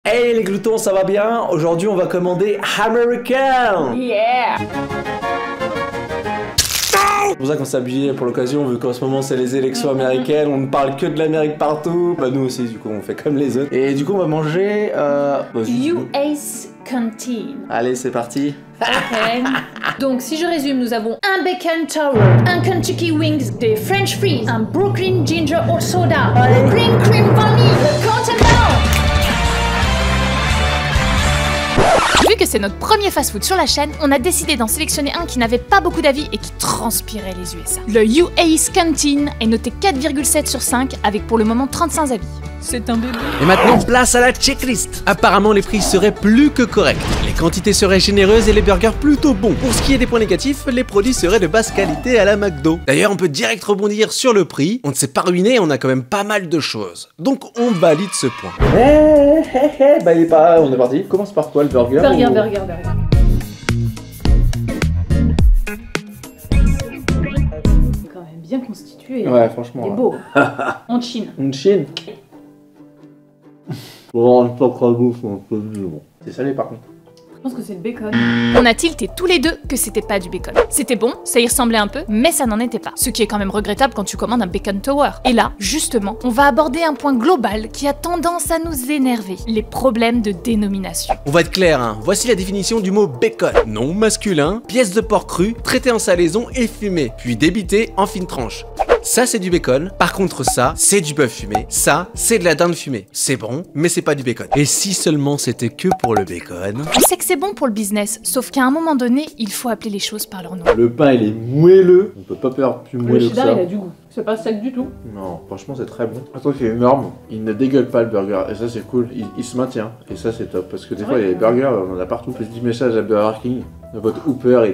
Hey les gloutons, ça va bien? Aujourd'hui on va commander American. Yeah. C'est pour ça qu'on s'est habillé pour l'occasion, vu qu'en ce moment c'est les élections américaines, on ne parle que de l'Amérique partout. Bah nous aussi du coup on fait comme les autres. Et du coup on va manger... US Canteen. Allez c'est parti. Ok. Donc si je résume, nous avons un Bacon Tower, un Kentucky Wings, des French Fries, un Brooklyn Ginger Hot Soda, Green Cream Vanille, le Continental. Vu que c'est notre premier fast-food sur la chaîne, on a décidé d'en sélectionner un qui n'avait pas beaucoup d'avis et qui transpirait les USA. Le US Canteen est noté 4,7 sur 5 avec pour le moment 35 avis. C'est un bébé. Et maintenant, place à la checklist. Apparemment, les prix seraient plus que corrects. Les quantités seraient généreuses et les burgers plutôt bons. Pour ce qui est des points négatifs, les produits seraient de basse qualité à la McDo. D'ailleurs, on peut direct rebondir sur le prix. On ne s'est pas ruiné, on a quand même pas mal de choses. Donc, on valide ce point. Bah il est pas... On est parti. Commence par quoi le burger? Burger. Quand même bien constitué. Ouais franchement. Il est beau. En Chine. Une Chine. Bon, c'est salé par contre. Je pense que c'est le bacon. On a tilté tous les deux que c'était pas du bacon. C'était bon, ça y ressemblait un peu, mais ça n'en était pas. Ce qui est quand même regrettable quand tu commandes un Bacon Tower. Et là, justement, on va aborder un point global qui a tendance à nous énerver. Les problèmes de dénomination. On va être clair, hein. Voici la définition du mot bacon. Nom masculin, pièce de porc cru, traité en salaison et fumé, puis débité en fines tranches. Ça c'est du bacon, par contre ça c'est du bœuf fumé, ça c'est de la dinde fumée. C'est bon, mais c'est pas du bacon. Et si seulement c'était que pour le bacon? On sait que c'est bon pour le business, sauf qu'à un moment donné, il faut appeler les choses par leur nom. Le pain il est moelleux, on peut pas faire plus Le moelleux que cheddar ça. il a du goût. C'est pas sec du tout. Non, franchement c'est très bon. Un truc qui est énorme, il ne dégueule pas le burger et ça c'est cool, il se maintient et ça c'est top parce que des fois il y a des burgers, on en a partout. Petit message à Burger King, votre Whopper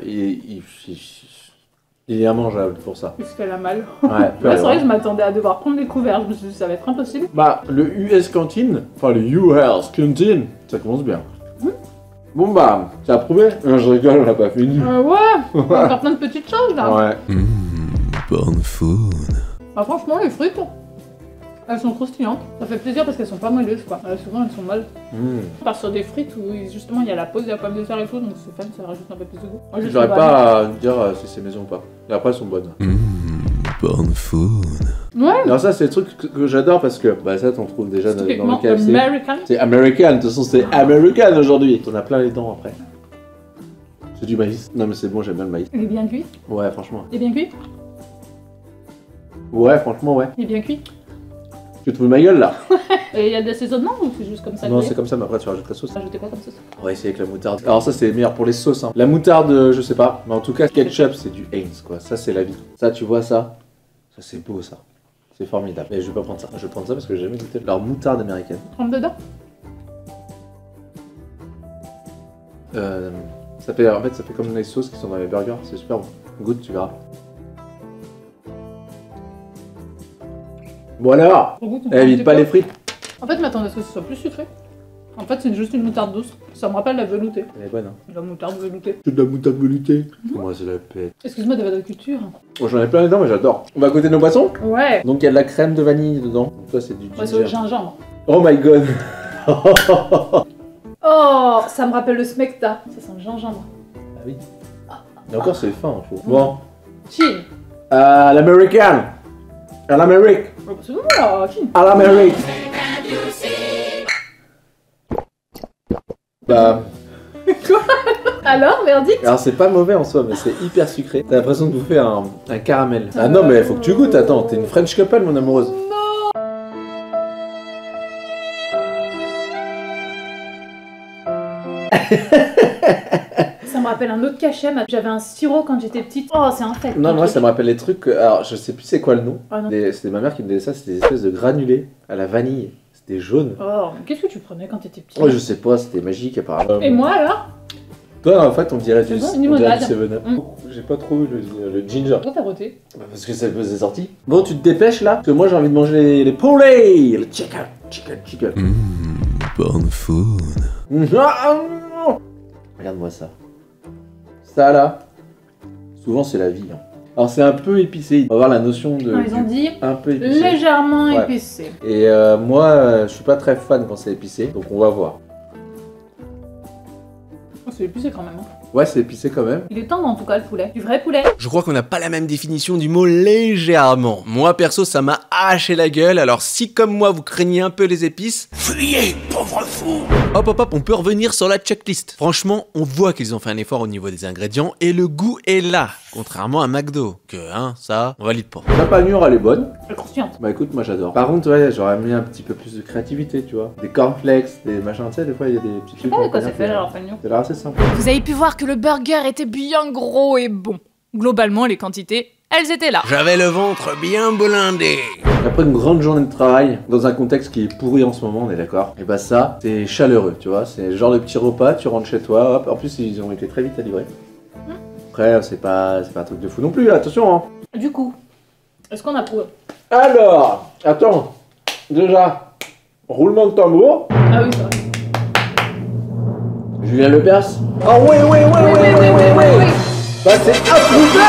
il est immangeable pour ça. Il se fait la malle. Ouais, Là, c'est vrai que je m'attendais à devoir prendre les couverts. Je me suis dit ça va être impossible. Bah le US Canteen, enfin le US Canteen, ça commence bien. Bon bah, c'est approuvé. Non, je rigole, on l'a pas fini. Ouais. On va faire plein de petites choses là. Ouais. Born food. Bah, franchement, les frites, elles sont croustillantes. Ça fait plaisir parce qu'elles sont pas moelleuses quoi. Souvent elles sont molles. On part sur des frites où justement il y a la pause de la pomme de terre et tout, donc c'est fun, ça rajoute un peu plus de goût. Moi, Je n'arrive pas à dire si c'est maison ou pas. Et après elles sont bonnes. Born food. Ouais. Alors ça c'est le truc que j'adore parce que bah ça t'en trouves déjà dans Typiquement le KFC. American. C'est American, de toute façon c'est American aujourd'hui. T'en as plein les dents après. C'est du maïs. Non mais c'est bon, j'aime bien le maïs. Il est bien cuit. Ouais franchement. Il est bien cuit. Ouais franchement ouais. Il est bien cuit. Tu te fous de ma gueule là? Et il y a de l'assaisonnement ou c'est juste comme ça? Non c'est comme ça mais après tu rajoutes la sauce. Rajouter quoi comme sauce? On va essayer avec la moutarde. Alors ça c'est meilleur pour les sauces hein. La moutarde je sais pas. Mais en tout cas ketchup c'est du Heinz quoi. Ça c'est la vie. Ça tu vois ça? Ça c'est beau ça. C'est formidable. Mais je vais pas prendre ça. Je vais prendre ça parce que j'ai jamais goûté leur moutarde américaine. Trempe dedans. Ça fait comme les sauces qui sont dans les burgers. C'est super bon. Goûte tu verras. Bon alors, évite pas les frites. En fait, je m'attendais à ce que ce soit plus sucré. En fait, c'est juste une moutarde douce. Ça me rappelle la veloutée. Elle est bonne hein. La moutarde veloutée. C'est de la moutarde veloutée. Moi c'est la pète. Excuse-moi d'avoir de la culture. Bon, j'en ai plein les dents mais j'adore. On va à côté de nos boissons. Ouais. Donc il y a de la crème de vanille dedans. Donc toi c'est du Ouais, c'est le ginger. gingembre. Oh my god. Oh, ça me rappelle le smecta. Ça sent le gingembre. Ah oui. Et encore c'est fin. Faut... Bon. Chill. L'américaine. À l'Amérique. Oh, c'est bon là, chill. À l'Amérique. Bah. Alors, merdique. Alors c'est pas mauvais en soi mais c'est hyper sucré. T'as l'impression de bouffer un caramel. Ah non mais faut que tu goûtes, attends, t'es une French couple mon amoureuse. Ça me rappelle un autre cachet. J'avais un sirop quand j'étais petite. Oh, c'est infect. Non moi ça me rappelle les trucs, alors je sais plus c'est quoi le nom. Ah non. C'était ma mère qui me donnait ça, c'était des espèces de granulés à la vanille. C'était jaune. Oh, mais qu'est-ce que tu prenais quand t'étais petite? Oh je sais pas, c'était magique apparemment. Et moi alors? Toi en fait on dirait du C'est bon, limonade. 7-Up. J'ai pas trop eu le ginger. Pourquoi t'as roté? Parce que ça c'est sorti. Bon tu te dépêches là, parce que moi j'ai envie de manger les poulets, le chicken. Born food. Regarde-moi ça. Ça là, souvent c'est la vie. Hein. Alors c'est un peu épicé. On va voir la notion de... Non, ils ont dit un peu épicé. légèrement Ouais. épicé. Et moi, je suis pas très fan quand c'est épicé, donc on va voir. Oh, c'est épicé quand même. Hein. Ouais, c'est épicé quand même. Il est tendre en tout cas le poulet. Du vrai poulet. Je crois qu'on n'a pas la même définition du mot légèrement. Moi perso ça m'a haché la gueule, alors si comme moi vous craignez un peu les épices, fuyez pauvre fou. Hop, on peut revenir sur la checklist. Franchement, on voit qu'ils ont fait un effort au niveau des ingrédients et le goût est là. Contrairement à McDo, que ça, on valide pas. La panure, elle est bonne. Elle est croustillante. Bah écoute, moi j'adore. Par contre, ouais, j'aurais mis un petit peu plus de créativité, tu vois. Des cornflakes, des machins, tu sais, des fois il y a des petits Je sais trucs. pas de en quoi panure c'est fait qui- alors panure. C'est l'air assez simple. Vous avez pu voir que le burger était bien gros et bon. Globalement, les quantités, elles étaient là. J'avais le ventre bien blindé. Après une grande journée de travail, dans un contexte qui est pourri en ce moment, on est d'accord. Et bah ça, c'est chaleureux, tu vois. C'est le genre de petit repas, tu rentres chez toi, hop. En plus, ils ont été très vite à livrer. Après, c'est pas un truc de fou non plus, attention, hein. Du coup, est-ce qu'on approuve? Alors, attends. Déjà, roulement de tambour. Ah oui, c'est vrai. Julien Lepers. Ah oui. Bah c'est approuvé.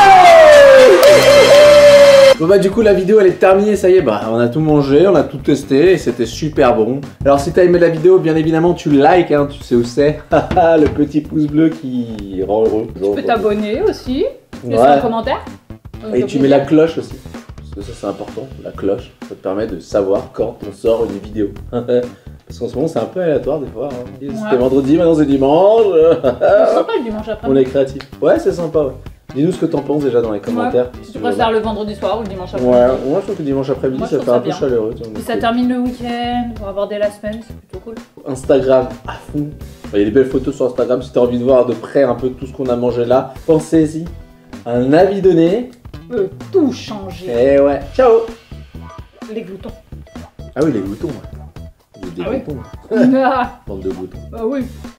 Bon bah du coup la vidéo elle est terminée, ça y est, bah on a tout mangé, on a tout testé et c'était super bon. Alors si t'as aimé la vidéo, bien évidemment tu likes, hein, tu sais où c'est. Le petit pouce bleu qui rend heureux. Tu peux t'abonner aussi. Laisser Ouais. un commentaire. Et tu mets la cloche aussi. Parce que ça c'est important, la cloche. Ça te permet de savoir quand on sort une vidéo. Parce qu'en ce moment c'est un peu aléatoire des fois. Hein. C'était vendredi, maintenant c'est dimanche. C'est sympa le dimanche après. On est créatif. Ouais, c'est sympa, ouais. Dis-nous ce que t'en penses déjà dans les commentaires. Si tu préfères le vendredi soir ou le dimanche après. Ouais, moi je trouve que dimanche après-midi Moi, je ça trouve fait un ça peu bien. chaleureux. Et ça termine le week-end pour aborder la semaine, c'est plutôt cool. Instagram à fond. Il y a des belles photos sur Instagram si t'as envie de voir de près un peu tout ce qu'on a mangé là. Pensez-y. Un avis donné. Peut tout changer. Et ouais. Ciao. Les gloutons. Ah oui, les boutons. Ouais. Des Ah oui. boutons. Ah, Bande de boutons. bah oui.